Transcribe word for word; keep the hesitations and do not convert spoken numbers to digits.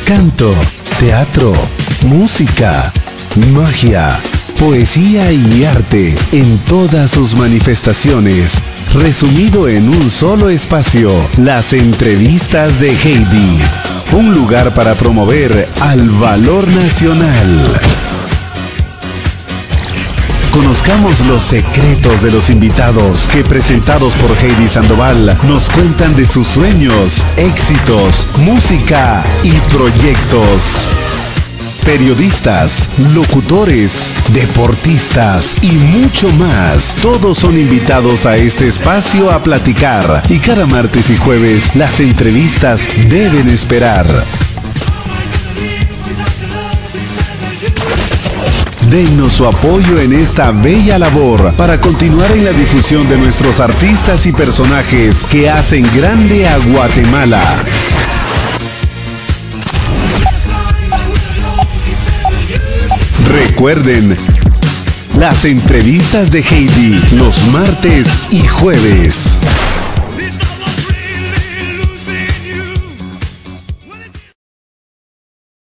canto, teatro, música, magia, poesía y arte en todas sus manifestaciones, resumido en un solo espacio, las entrevistas de Heidi, un lugar para promover al valor nacional. Conozcamos los secretos de los invitados que, presentados por Heidi Sandoval, nos cuentan de sus sueños, éxitos, música y proyectos. Periodistas, locutores, deportistas y mucho más. Todos son invitados a este espacio a platicar, y cada martes y jueves las entrevistas deben esperar. Dennos su apoyo en esta bella labor para continuar en la difusión de nuestros artistas y personajes que hacen grande a Guatemala. Recuerden, las entrevistas de Heidi los martes y jueves.